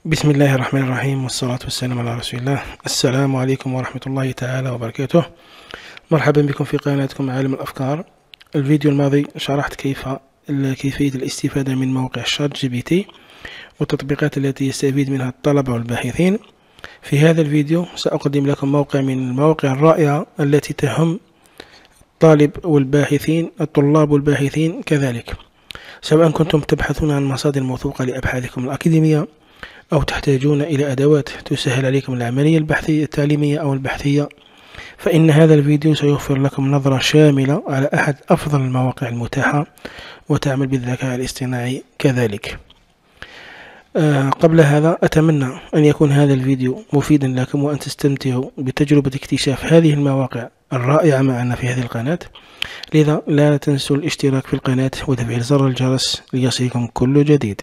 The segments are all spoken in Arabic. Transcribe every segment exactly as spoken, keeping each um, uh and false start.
بسم الله الرحمن الرحيم، والصلاة والسلام على رسول الله. السلام عليكم ورحمة الله تعالى وبركاته. مرحبا بكم في قناتكم عالم الأفكار. الفيديو الماضي شرحت كيف كيفية الاستفادة من موقع شات جي بي تي والتطبيقات التي يستفيد منها الطلبة والباحثين. في هذا الفيديو سأقدم لكم موقع من المواقع الرائعة التي تهم الطالب والباحثين الطلاب والباحثين كذلك، سواء كنتم تبحثون عن مصادر موثوقة لأبحاثكم الأكاديمية أو تحتاجون إلى أدوات تسهل عليكم العملية البحثية التعليمية أو البحثية، فإن هذا الفيديو سيوفر لكم نظرة شاملة على أحد أفضل المواقع المتاحة وتعمل بالذكاء الاصطناعي كذلك. آه قبل هذا أتمنى أن يكون هذا الفيديو مفيدا لكم وأن تستمتعوا بتجربة اكتشاف هذه المواقع الرائعة معنا في هذه القناة. لذا لا تنسوا الاشتراك في القناة وتفعيل زر الجرس ليصلكم كل جديد.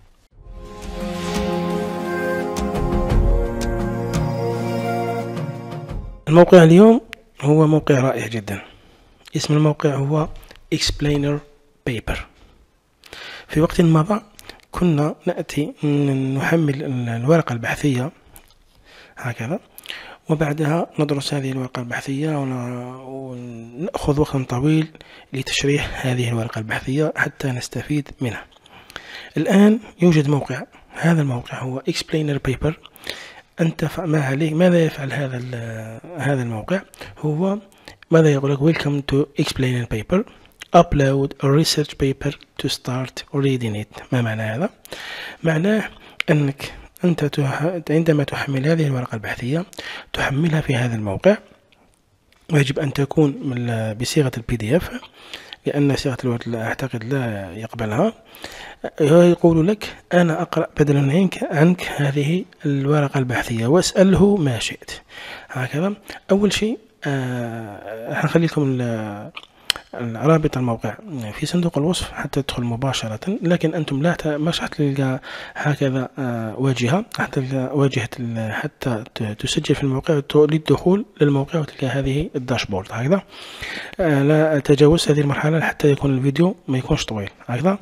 الموقع اليوم هو موقع رائع جدا. اسم الموقع هو Explainer Paper. في وقت مضى كنا نأتي نحمل الورقة البحثية هكذا، وبعدها ندرس هذه الورقة البحثية ونأخذ وقتا طويل لتشريح هذه الورقة البحثية حتى نستفيد منها. الآن يوجد موقع، هذا الموقع هو Explainer Paper. أنت ما عليك ماذا يفعل هذا هذا الموقع؟ هو ماذا يقول لك؟ Welcome to Explainer Paper. Upload a research paper to start reading it. ما معنى هذا؟ معناه أنك أنت عندما تحمل هذه الورقة البحثية تحملها في هذا الموقع، ويجب أن تكون بصيغة البي دي اف لأن صيغة الوورد لا أعتقد لا يقبلها. يقول لك أنا أقرأ بدلا عنك عنك هذه الورقة البحثية واسأله ما شئت هكذا. أول شيء آه هنخلي لكم رابط الموقع في صندوق الوصف حتى تدخل مباشرة، لكن أنتم لا مش حتلقى هكذا آه واجهة حتى واجهة حتى تسجل في الموقع للدخول للموقع وتلقى هذه الداشبورد هكذا. آه لا تجاوز هذه المرحلة حتى يكون الفيديو ما يكونش طويل هكذا.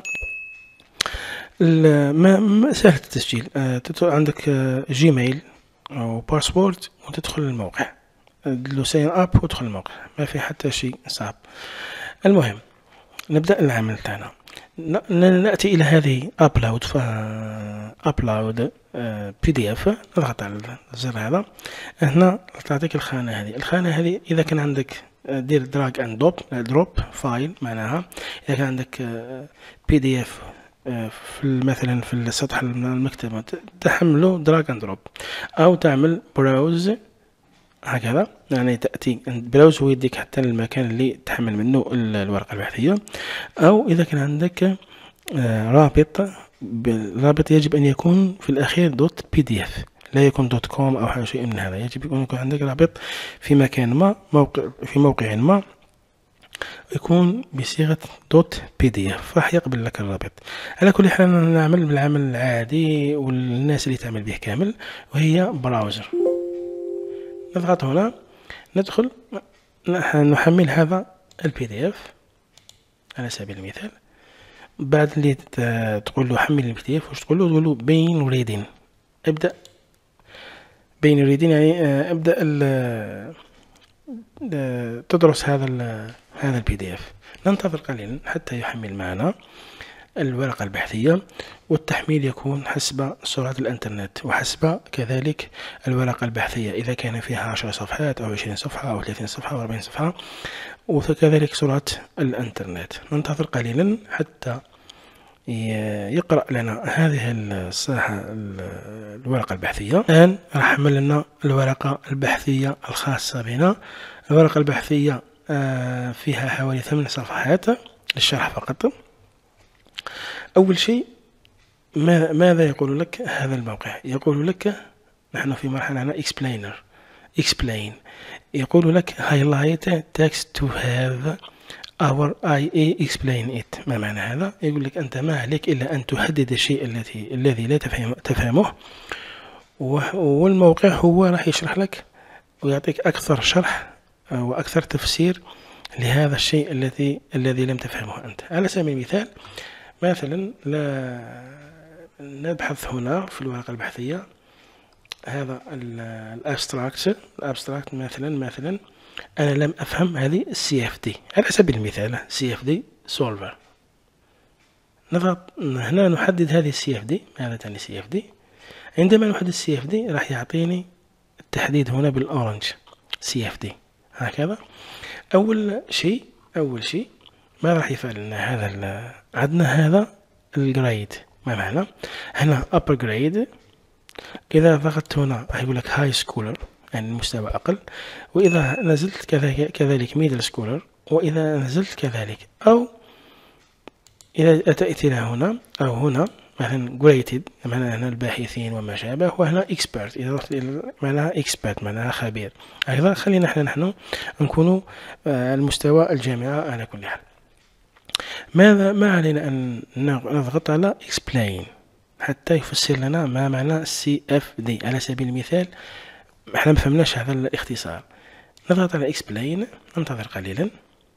ما سهل التسجيل، تدخل عندك جيميل أو باسورد وتدخل الموقع، تدلو ساين اب وتدخل الموقع، ما في حتى شيء صعب. المهم نبدأ العمل تاعنا. نأتي إلى هذه upload ف upload بي دي اف، نضغط على الزر هذا. هنا تعطيك الخانة هذه. الخانة هذه إذا كان عندك دير دراج اند دروب دروب فايل، معناها إذا كان عندك بي دي اف في مثلا في السطح المكتبة تحمله دراج اند دروب، أو تعمل براوز هكذا، يعني تأتي براوز ويديك حتى المكان اللي تحمل منه الورقة البحثية. أو إذا كان عندك رابط، الرابط يجب أن يكون في الأخير دوت بي دي اف، لا يكون دوت كوم أو حاجة شيء من هذا. يجب يكون يكون عندك رابط في مكان ما، موقع في موقع ما يكون بصيغة دوت بي دي اف، راح يقبل لك الرابط. على كل حال نعمل بالعمل العادي والناس اللي تعمل به كامل، وهي براوزر. نضغط هنا، ندخل نحمل هذا البي دي اف على سبيل المثال. بعد اللي تقول له حمل البي دي اف، واش تقول له؟ تقول له بين ريدين، ابدأ بين ريدين، يعني ابدأ تدرس هذا هذا البي دي اف. ننتظر قليلا حتى يحمل معنا الورقة البحثية، والتحميل يكون حسب سرعة الانترنت وحسب كذلك الورقة البحثية، إذا كان فيها عشر صفحات أو عشرين صفحة أو ثلاثين صفحة أو أربعين صفحة، وكذلك سرعة الانترنت. ننتظر قليلا حتى يقرأ لنا هذه الساحة الورقة البحثية. الآن راح حمل لنا الورقة البحثية الخاصة بنا. الورقة البحثية فيها حوالي ثمان صفحات للشرح فقط. أول شيء ماذا يقول لك هذا الموقع؟ يقول لك نحن في مرحلة هنا explainer explain، يقول لك highlight text to have our I A explain it. ما معنى هذا؟ يقول لك أنت ما عليك إلا أن تحدد الشيء الذي الذي لا تفهم تفهمه، والموقع هو راح يشرح لك ويعطيك أكثر شرح وأكثر تفسير لهذا الشيء الذي الذي لم تفهمه أنت. على سبيل المثال، مثلا لا نبحث هنا في الورقة البحثية هذا الابستراكت الابستراكت مثلا مثلا أنا لم أفهم هذه السي اف دي على سبيل المثال سي اف دي سولفر. نضغط هنا نحدد هذه السي اف دي. ماذا تعني سي اف دي؟ عندما نحدد السي اف دي راح يعطيني التحديد هنا بالأورنج سي اف دي هكذا. أول شيء أول شيء ما راح يفعل لنا هذا عندنا هذا الجريد. ما معنى هنا upper grade؟ إذا ضغطت هنا راح يقول لك high schooler يعني المستوى أقل، وإذا نزلت كذلك كذلك middle schooler، وإذا نزلت كذلك أو إذا أتيت إلى هنا أو هنا مثلا graded معناها هنا الباحثين وما شابه، وهنا expert إذا رحت إلى معناها expert معناها خبير. أيضا خلينا نحن نحن نكون المستوى الجامعة على كل حال. ماذا ما علينا أن نضغط على explain حتى يفسر لنا ما معنى سي اف دي. على سبيل المثال احنا ما فهمناش هذا الاختصار، نضغط على explain ننتظر قليلا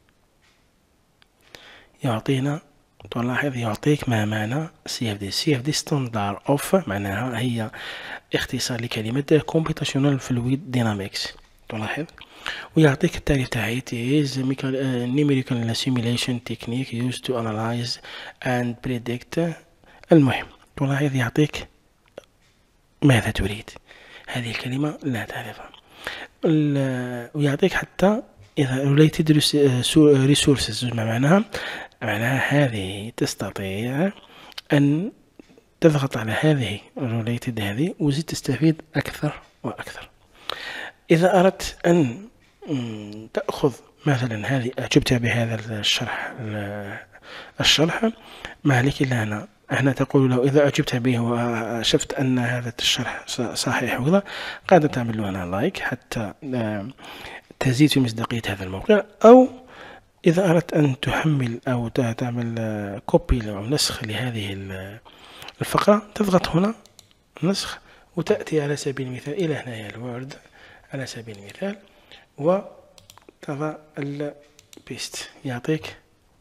يعطينا. تلاحظ يعطيك ما معنى سي اف دي. سي اف دي ستاندر اوف معناها هي اختصار لكلمة computational fluid dynamics. تلاحظ ويعطيك التعريف تاعي it is numerical simulation technique used to analyze and predict. المهم تلاحظ يعطيك ماذا تريد، هذه الكلمة لا تعرفها، ويعطيك حتى إذا related resources ما معناها معناها هذه تستطيع أن تضغط على هذه related هذه وزيد تستفيد أكثر وأكثر. إذا أردت أن تأخذ مثلا هذه أعجبت بهذا الشرح الشرح ما عليك إلا هنا هنا تقول له إذا أعجبت به وشفت أن هذا الشرح صحيح وكذا قاعدة تعمل له هنا لايك حتى تزيد في مصداقية هذا الموقع. أو إذا أردت أن تحمل أو تعمل كوبي أو نسخ لهذه الفقرة تضغط هنا نسخ وتأتي على سبيل المثال إلى هنا الوورد على سبيل المثال وتضع البيست يعطيك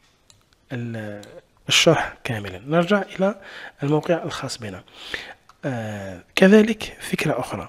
الشرح كاملا. نرجع إلى الموقع الخاص بنا. آه كذلك فكرة أخرى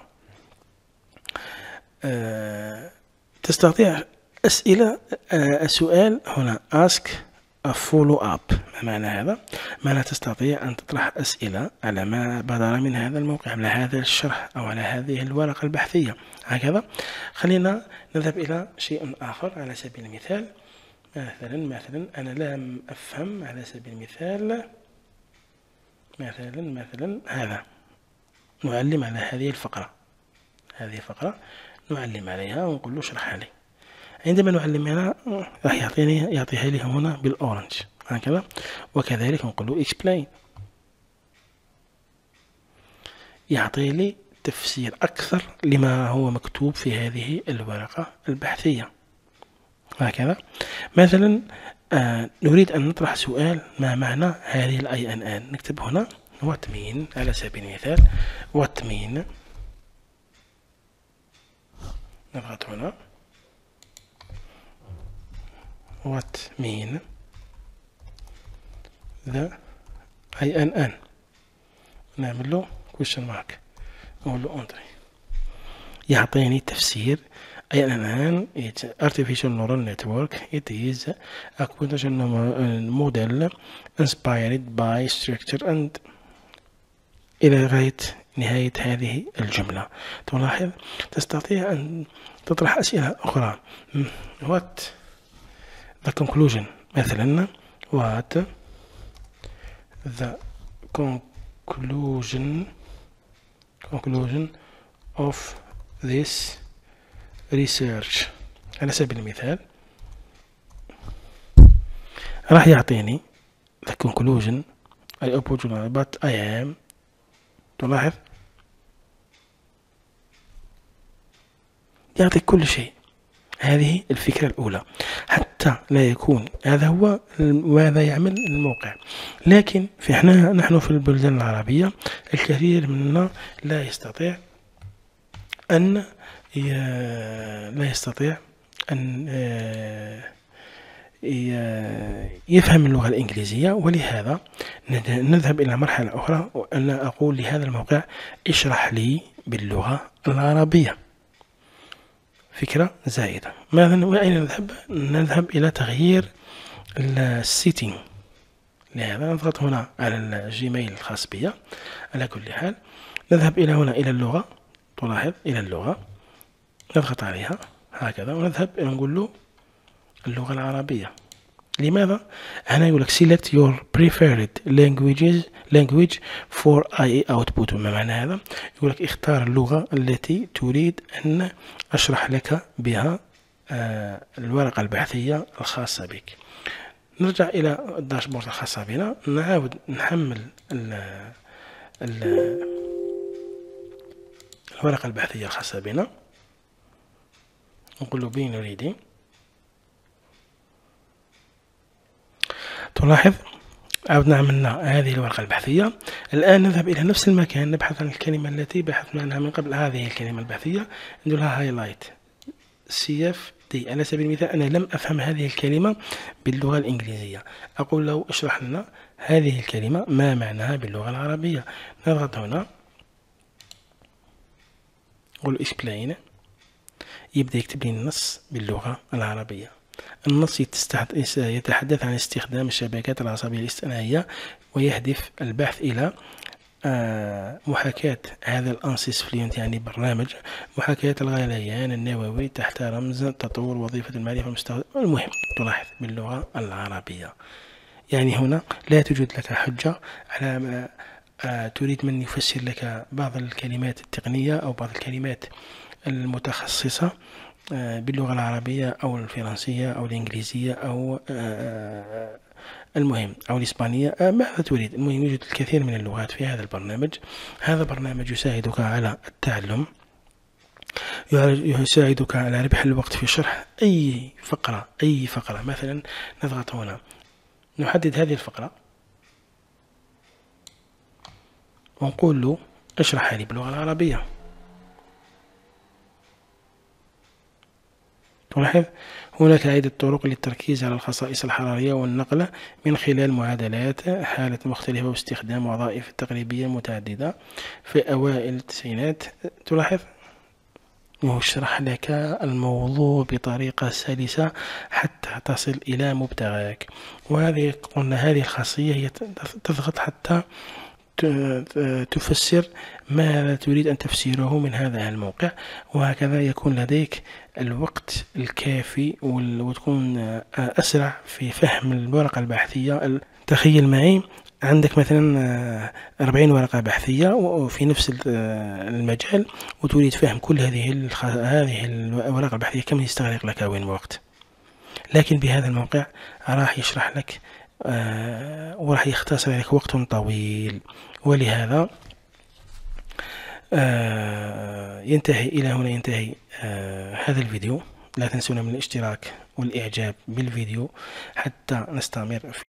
آه تستطيع أسئلة آه السؤال هنا ask a follow up. ما معنى هذا؟ معنى تستطيع أن تطرح أسئلة على ما بدر من هذا الموقع على هذا الشرح أو على هذه الورقة البحثية هكذا. خلينا نذهب إلى شيء آخر على سبيل المثال. مثلا مثلا أنا لم أفهم على سبيل المثال مثلا مثلا هذا نعلم على هذه الفقرة هذه الفقرة نعلم عليها ونقول له اشرحها لي. عندما نعلم هنا راح يعطيني يعطيها لي هنا بالأورنج هكذا، وكذلك نقول له explain يعطي لي تفسير أكثر لما هو مكتوب في هذه الورقة البحثية هكذا. مثلا آه نريد أن نطرح سؤال ما معنى هذه الاي ان ان. نكتب هنا what mean على سبيل المثال what mean. نضغط هنا what mean the اي ان ان. نعمل له question mark نقول له entry يعطيني تفسير أي أن it's artificial neural network. It is a computational model inspired by structure and إلى غاية نهاية هذه الجملة. تلاحظ تستطيع أن تطرح أسئلة أخرى. what the conclusion مثلا what the conclusion conclusion of this research على سبيل المثال راح يعطيني the conclusion I opportunity but I am. تلاحظ يعطي كل شيء. هذه الفكرة الأولى حتى لا يكون هذا هو ماذا يعمل الموقع. لكن في احنا نحن في البلدان العربية الكثير منا لا يستطيع أن لا يستطيع أن يفهم اللغة الإنجليزية. ولهذا نذهب إلى مرحلة أخرى، وأن أقول لهذا الموقع اشرح لي باللغة العربية. فكرة زائدة. ماذا وأين نذهب؟ نذهب إلى تغيير السيتنج. لهذا نضغط هنا على الجيميل الخاص بي. على كل حال نذهب إلى هنا إلى اللغة، تلاحظ إلى اللغة، نضغط عليها هكذا ونذهب نقول له اللغة العربية. لماذا؟ هنا يقول لك select your preferred languages language for اي اي output. ما معنى هذا؟ يقول لك اختار اللغة التي تريد أن أشرح لك بها آه الورقة البحثية الخاصة بك. نرجع إلى الداشبورد الخاصة بنا، نعاود نحمل ال ال الورقة البحثية الخاصة بنا، نقول له بين ريدي. تلاحظ عاودنا عملنا هذه الورقة البحثية. الآن نذهب إلى نفس المكان، نبحث عن الكلمة التي بحثنا عنها من قبل، هذه الكلمة البحثية، ندير لها هايلايت سي اف دي. على سبيل المثال أنا لم أفهم هذه الكلمة باللغة الإنجليزية، أقول له اشرح لنا هذه الكلمة ما معناها باللغة العربية. نضغط هنا، نقول explain، يبدأ يكتب لي النص باللغة العربية. النص يتحدث عن استخدام الشبكات العصبية الاصطناعية، ويهدف البحث إلى محاكاة هذا الأنسيس فلوينت، يعني برنامج محاكاة الغليان النووي تحت رمز تطور وظيفة المعرفة المستخدمة. المهم تلاحظ باللغة العربية. يعني هنا لا توجد لك حجة على ما تريد من يفسر لك بعض الكلمات التقنية أو بعض الكلمات المتخصصة باللغة العربية أو الفرنسية أو الإنجليزية أو المهم أو الإسبانية، ماذا تريد. المهم يوجد الكثير من اللغات في هذا البرنامج. هذا البرنامج يساعدك على التعلم، يساعدك على ربح الوقت في شرح أي فقرة أي فقرة. مثلا نضغط هنا، نحدد هذه الفقرة ونقول له اشرحها لي باللغة العربية. تلاحظ هناك عدة طرق للتركيز على الخصائص الحرارية والنقل من خلال معادلات حالة مختلفة واستخدام وظائف تقريبية متعددة. في أوائل التسعينات تلاحظ يشرح لك الموضوع بطريقة سلسة حتى تصل إلى مبتغاك. وهذه قلنا هذه الخاصية هي تضغط حتى تفسر ما تريد أن تفسيره من هذا الموقع، وهكذا يكون لديك الوقت الكافي وتكون أسرع في فهم الورقة البحثية. تخيل معي عندك مثلا أربعين ورقة بحثية وفي نفس المجال، وتريد فهم كل هذه هذه الورقة البحثية، كم يستغرق لك وين وقت. لكن بهذا الموقع راح يشرح لك آه وراح يختصر لك وقت طويل. ولهذا آه ينتهي إلى هنا ينتهي آه هذا الفيديو. لا تنسونا من الاشتراك والإعجاب بالفيديو حتى نستمر في